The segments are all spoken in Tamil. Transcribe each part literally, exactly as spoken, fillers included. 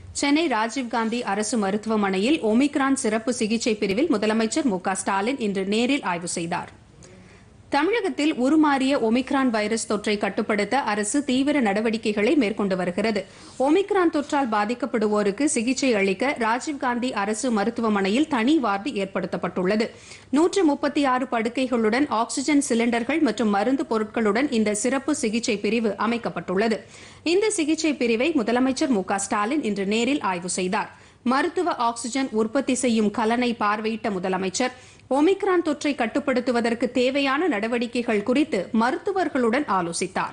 சென்னை ராஜீவ்காந்தி அரசு மருத்துவமனையில் ஒமிக்ரான் சிறப்பு சிகிச்சை பிரிவில் முதலமைச்சர் மு க ஸ்டாலின் இன்று நேரில் ஆய்வு செய்தார். தமிழகத்தில் உருமாறிய ஒமிக்ரான் வைரஸ் தொற்றை கட்டுப்படுத்த அரசு தீவிர நடவடிக்கைகளை மேற்கொண்டு வருகிறது. ஒமிக்ரான் தொற்றால் பாதிக்கப்படுவோருக்கு சிகிச்சை அளிக்க ராஜீவ்காந்தி அரசு மருத்துவமனையில் தனி வார்டு ஏற்படுத்தப்பட்டுள்ளது. நூற்று முப்பத்தி ஆறு படுக்கைகளுடன் ஆக்ஸிஜன் சிலிண்டர்கள் மற்றும் மருந்து பொருட்களுடன் இந்த சிறப்பு சிகிச்சை பிரிவு அமைக்கப்பட்டுள்ளது. இந்த சிகிச்சை பிரிவை முதலமைச்சர் மு க ஸ்டாலின் இன்று நேரில் ஆய்வு செய்தார். மருத்துவ ஆக்ஸிஜன் உற்பத்தி செய்யும் கலனை பார்வையிட்ட முதலமைச்சர் ஒமிக்ரான் தொற்றை கட்டுப்படுத்துவதற்கு தேவையான நடவடிக்கைகள் குறித்து மருத்துவர்களுடன் ஆலோசித்தார்.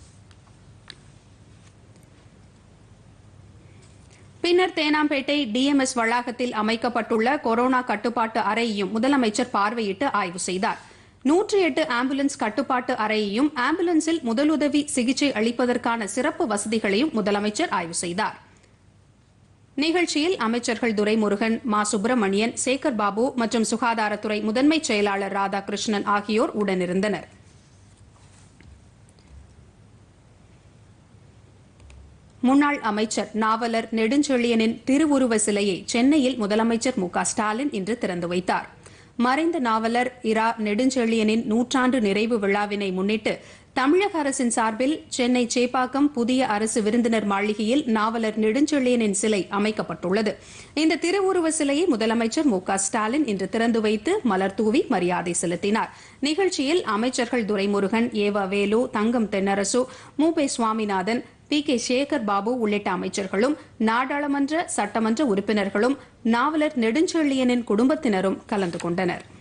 பின்னர் தேனாம்பேட்டை டிஎம்எஸ் வளாகத்தில் அமைக்கப்பட்டுள்ள கொரோனா கட்டுப்பாட்டு அறையையும் முதலமைச்சர் பார்வையிட்டு ஆய்வு செய்தார். நூற்று எட்டு ஆம்புலன்ஸ் கட்டுப்பாட்டு அறையையும் ஆம்புலன்ஸில் முதலுதவி சிகிச்சை அளிப்பதற்கான சிறப்பு வசதிகளையும் முதலமைச்சர் ஆய்வு செய்தார். நிகழ்ச்சியில் அமைச்சர்கள் துரைமுருகன், மா சுப்பிரமணியன், சேகர் பாபு மற்றும் சுகாதாரத்துறை முதன்மை செயலாளர் ராதாகிருஷ்ணன் ஆகியோர் உடனிருந்தனர். முன்னாள் அமைச்சர் நாவலர் நெடுஞ்செழியனின் திருவுருவ சிலையை சென்னையில் முதலமைச்சர் மு க ஸ்டாலின் இன்று திறந்து வைத்தார். மறைந்த நாவலர் இரா நெடுஞ்செழியனின் நூற்றாண்டு நிறைவு விழாவினை முன்னிட்டு தமிழக அரசின் சார்பில் சென்னை சேப்பாக்கம் புதிய அரசு விருந்தினர் மாளிகையில் நாவலர் நெடுஞ்செழியனின் சிலை அமைக்கப்பட்டுள்ளது. இந்த திருவுருவ சிலையை முதலமைச்சர் மு க ஸ்டாலின் இன்று திறந்து வைத்து மலர்தூவி மரியாதை செலுத்தினார். நிகழ்ச்சியில் அமைச்சர்கள் துரைமுருகன், ஏவ வேலு, தங்கம் தென்னரசு, மு பே சுவாமிநாதன், பி கே சேகர் பாபு உள்ளிட்ட அமைச்சர்களும் நாடாளுமன்ற சட்டமன்ற உறுப்பினர்களும் நாவலர் நெடுஞ்செழியனின் குடும்பத்தினரும் கலந்து கொண்டனர்.